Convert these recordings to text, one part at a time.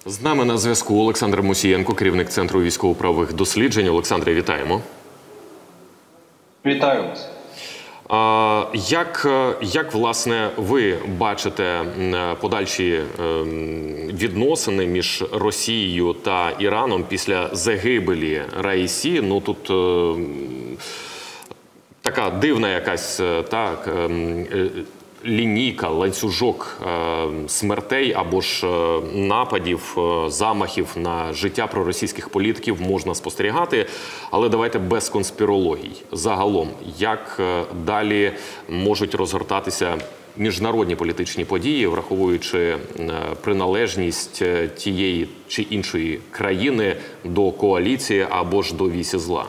З нами на зв'язку Олександр Мусієнко, керівник Центру військово-правових досліджень. Олександре, вітаємо. Вітаю вас. Як, власне, ви бачите подальші відносини між Росією та Іраном після загибелі Раїсі? Ну, тут така дивна якась лінійка, ланцюжок смертей або ж нападів, замахів на життя проросійських політиків можна спостерігати. Але давайте без конспірологій. Загалом, як далі можуть розгортатися міжнародні політичні події, враховуючи приналежність тієї чи іншої країни до коаліції або ж до вісі зла?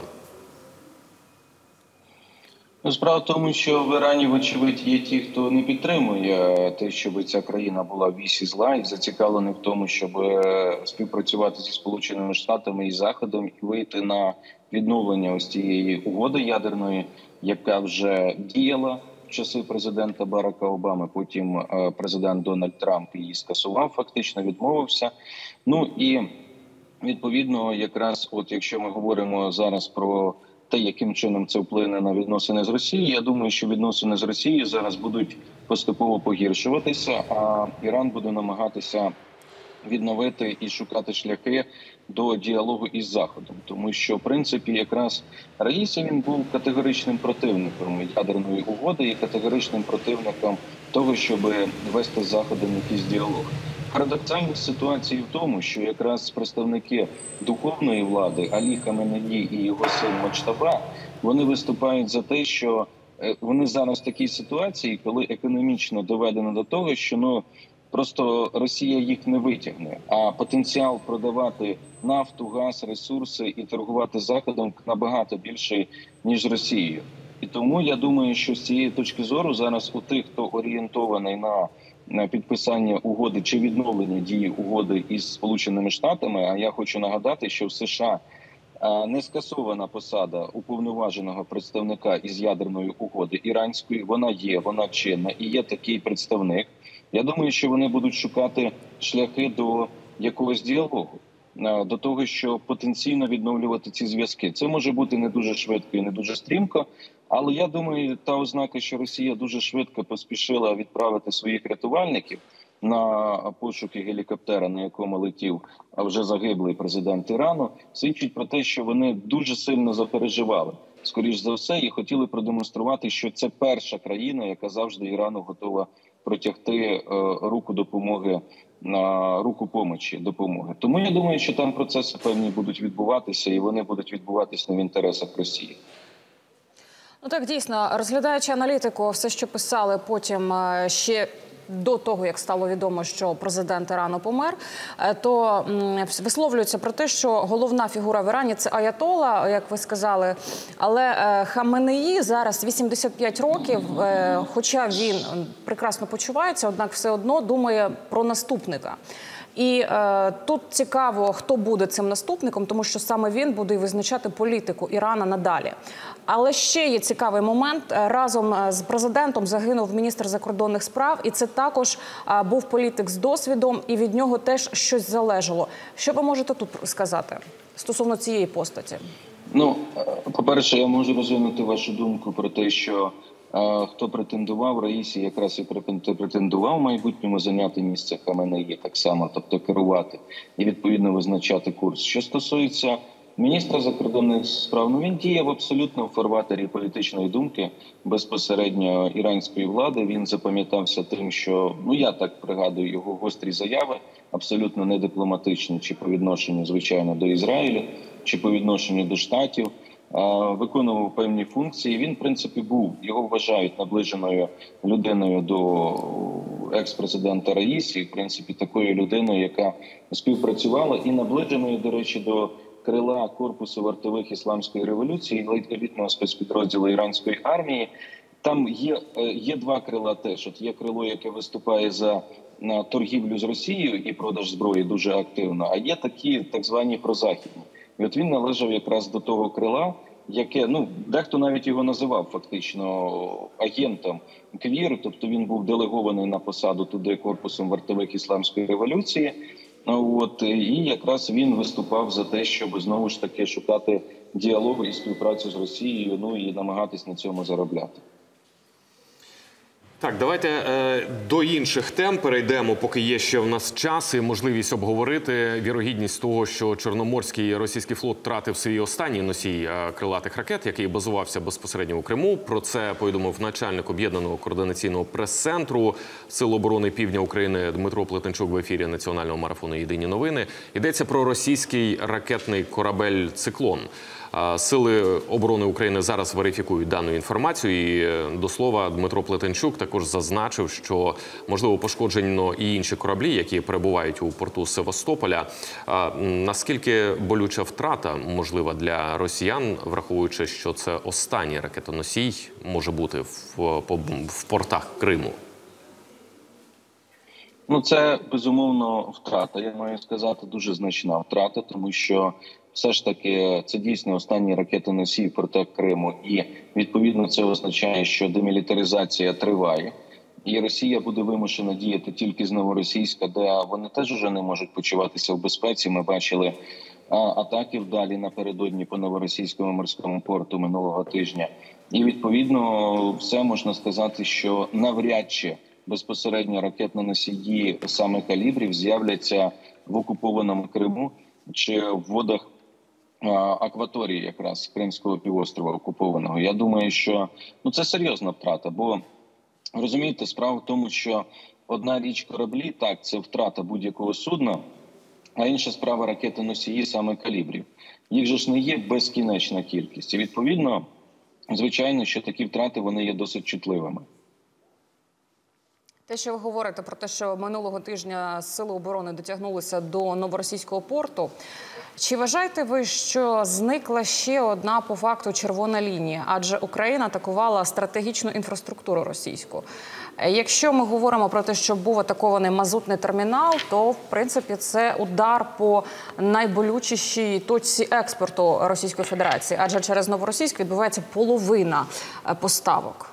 Справа в тому, що в Ірані, вочевидь, є ті, хто не підтримує те, щоб ця країна була в вісі зла, і зацікавлений в тому, щоб співпрацювати зі Сполученими Штатами і Заходом і вийти на відновлення ось цієї угоди ядерної, яка вже діяла в часи президента Барака Обами. Потім президент Дональд Трамп її скасував, фактично відмовився. Ну і відповідно, якраз от якщо ми говоримо зараз про те, яким чином це вплине на відносини з Росією, я думаю, що відносини з Росією зараз будуть поступово погіршуватися, а Іран буде намагатися відновити і шукати шляхи до діалогу із Заходом. Тому що, в принципі, якраз Раїсі, він був категоричним противником ядерної угоди і категоричним противником того, щоб вести з Заходом якийсь діалог. Парадоксальність ситуації в тому, що якраз представники духовної влади Алі Хаменеї і його син Муджтаба, вони виступають за те, що вони зараз в такій ситуації, коли економічно доведено до того, що просто Росія їх не витягне, а потенціал продавати нафту, газ, ресурси і торгувати Заходом набагато більший, ніж Росією. І тому я думаю, що з цієї точки зору зараз у тих, хто орієнтований на підписання угоди чи відновлення дії угоди із Сполученими Штатами, а я хочу нагадати, що в США не скасована посада уповноваженого представника із ядерної угоди іранської, вона чинна і є такий представник. Я думаю, що вони будуть шукати шляхи до якогось діалогу, до того, щоб потенційно відновлювати ці зв'язки. Це може бути не дуже швидко і не дуже стрімко, але я думаю, та ознака, що Росія дуже швидко поспішила відправити своїх рятувальників на пошуки гелікоптера, на якому летів вже загиблий президент Ірану, свідчить про те, що вони дуже сильно запереживали, скоріш за все, і хотіли продемонструвати, що це перша країна, яка завжди Ірану готова протягти руку допомоги, руку помочі, допомоги. Тому я думаю, що там процеси певні будуть відбуватися, і вони будуть відбуватися не в інтересах Росії. Ну так, дійсно, розглядаючи аналітику, все, що писали потім ще до того, як стало відомо, що президент Ірану помер, то висловлюється про те, що головна фігура в Ірані – це аятола, як ви сказали, але Хаменеї зараз 85 років, хоча він прекрасно почувається, однак все одно думає про наступника. І тут цікаво, хто буде цим наступником, тому що саме він буде визначати політику Ірана надалі. Але ще є цікавий момент. Разом з президентом загинув міністр закордонних справ, і це також був політик з досвідом, і від нього теж щось залежало. Що ви можете тут сказати стосовно цієї постаті? Ну, по-перше, я можу розвинути вашу думку про те, що хто претендував, Раїсі якраз і претендував в майбутньому зайняти місце Хаменеї так само, тобто керувати і відповідно визначати курс. Що стосується міністра закордонних справ, він діяв абсолютно в фарватері політичної думки безпосередньо іранської влади. Він запам'ятався тим, що, я так пригадую, його гострі заяви, абсолютно недипломатичні, чи по відношенню, звичайно, до Ізраїлю, чи по відношенню до Штатів, виконував певні функції. Він, в принципі, його вважають наближеною людиною до екс-президента Раїсі, в принципі, такою людиною, яка співпрацювала, і наближеною, до речі, до крила корпусу вартових ісламської революції, елітного спецпідрозділу іранської армії. Там є два крила теж. От є крило, яке виступає за торгівлю з Росією і продаж зброї дуже активно, а є такі так звані прозахідні. І от він належав якраз до того крила, яке, дехто навіть його називав фактично агентом КВІР, тобто він був делегований на посаду туди корпусом вартових ісламської революції. І якраз він виступав за те, щоб знову ж таки шукати діалогу і співпрацю з Росією, ну і намагатись на цьому заробляти. Так, давайте до інших тем перейдемо, поки є ще в нас час і можливість обговорити вірогідність того, що Чорноморський російський флот втратив свій останній носій крилатих ракет, який базувався безпосередньо у Криму. Про це повідомив начальник Об'єднаного координаційного прес-центру Сил оборони Півдня України Дмитро Плетенчук в ефірі національного марафону «Єдині новини». Йдеться про російський ракетний корабель «Циклон». Сили оборони України зараз верифікують дану інформацію. І, до слова, Дмитро Плетенчук також зазначив, що, можливо, пошкоджено і інші кораблі, які перебувають у порту Севастополя. Наскільки болюча втрата можлива для росіян, враховуючи, що це останній ракетоносій може бути в портах Криму? Ну, це, безумовно, втрата. Я маю сказати, дуже значна втрата, тому що все ж таки це дійсно останній ракетоносій в портах Криму. І, відповідно, це означає, що демілітаризація триває. І Росія буде вимушена діяти тільки з Новоросійська, де вони теж вже не можуть почуватися в безпеці. Ми бачили атаки вдалі напередодні по Новоросійському морському порту минулого тижня. І, відповідно, все можна сказати, що навряд чи безпосередньо ракетно-носії саме калібрів з'являться в окупованому Криму чи в водах акваторії якраз Кримського півострова окупованого. Я думаю, що це серйозна втрата, бо, розумієте, справа в тому, що одна річ кораблі, так, це втрата будь-якого судна, а інша справа ракети-носії саме калібрів. Їх же ж не є безкінечна кількість. І, відповідно, звичайно, що такі втрати, вони є досить чутливими. Те, що ви говорите про те, що минулого тижня Сили оборони дотягнулися до Новоросійського порту, чи вважаєте ви, що зникла ще одна по факту червона лінія? Адже Україна атакувала стратегічну інфраструктуру російську. Якщо ми говоримо про те, що був атакований мазутний термінал, то, в принципі, це удар по найболючішій точці експорту Російської Федерації. Адже через Новоросійськ відбувається половина поставок.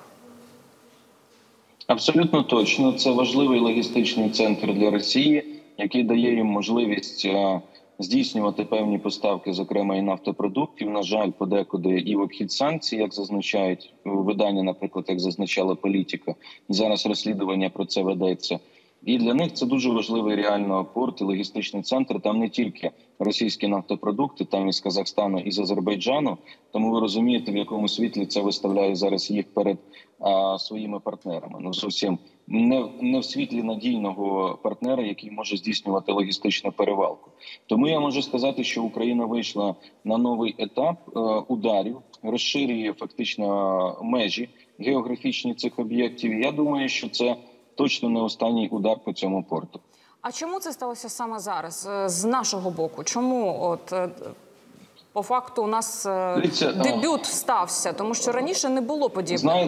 Абсолютно точно. Це важливий логістичний центр для Росії, який дає їм можливість здійснювати певні поставки, зокрема і нафтопродуктів. На жаль, подекуди і в обхід санкцій, як зазначають видання, наприклад, як зазначала Політика. Зараз розслідування про це ведеться. І для них це дуже важливий реально порт і логістичний центр. Там не тільки російські нафтопродукти, там і з Казахстану, і з Азербайджану. Тому ви розумієте, в якому світлі це виставляє зараз їх перед своїми партнерами. Ну, зовсім не в світлі надійного партнера, який може здійснювати логістичну перевалку. Тому я можу сказати, що Україна вийшла на новий етап ударів, розширює фактично межі географічні цих об'єктів. І я думаю, що це точно не останній удар по цьому порту. А чому це сталося саме зараз, з нашого боку? Чому по факту у нас дебют стався? Тому що раніше не було подібного.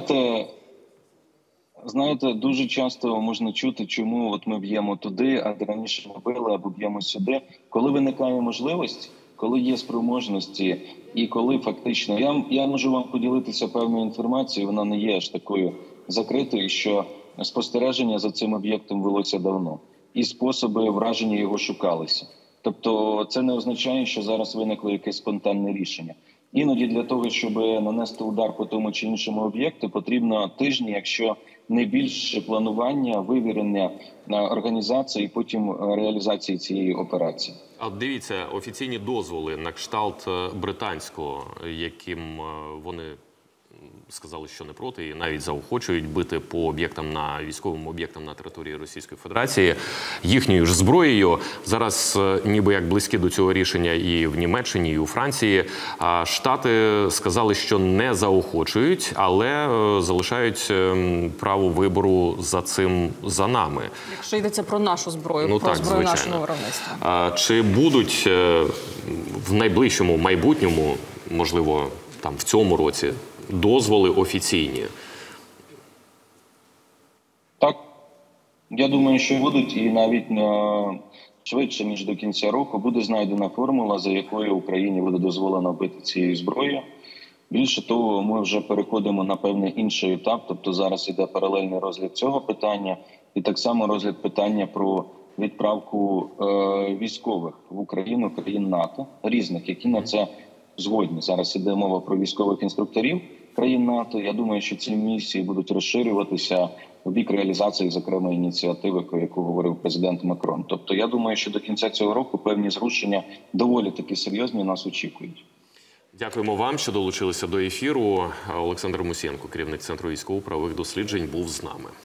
Знаєте, дуже часто можна чути, чому ми б'ємо туди, а раніше не били, або б'ємо сюди. Коли виникає можливість, коли є спроможності і коли фактично... Я можу вам поділитися певною інформацією, вона не є аж такою закритою, що спостереження за цим об'єктом велося давно. І способи враження його шукалися. Тобто це не означає, що зараз виникло якесь спонтанне рішення. Іноді для того, щоб нанести удар по тому чи іншому об'єкту, потрібно тижні, якщо не більше планування, вивірення організації і потім реалізації цієї операції. А дивіться, офіційні дозволи на кшталт британського, яким вони сказали, що не проти, і навіть заохочують бити по об'єктам військовим об'єктам на території Російської Федерації їхньою ж зброєю. Зараз ніби як близькі до цього рішення і в Німеччині, і у Франції. А Штати сказали, що не заохочують, але залишають право вибору за цим за нами. Якщо йдеться про нашу зброю, про зброю нашого виробництва. Чи будуть в найближчому майбутньому, можливо, в цьому році, дозволи офіційні? Так. Я думаю, що будуть, і навіть швидше, ніж до кінця року, буде знайдена формула, за якою Україні буде дозволено бити цією зброєю. Більше того, ми вже переходимо на певний інший етап, тобто зараз іде паралельний розгляд цього питання, і так само розгляд питання про відправку військових в Україну, країн НАТО, різних, які на це згодні. Зараз іде мова про військових інструкторів країн НАТО. Я думаю, що ці місії будуть розширюватися у бік реалізації, зокрема, ініціативи, про яку говорив президент Макрон. Тобто, я думаю, що до кінця цього року певні зрушення доволі таки серйозні нас очікують. Дякуємо вам, що долучилися до ефіру. Олександр Мусієнко, керівник Центру військово-правових досліджень, був з нами.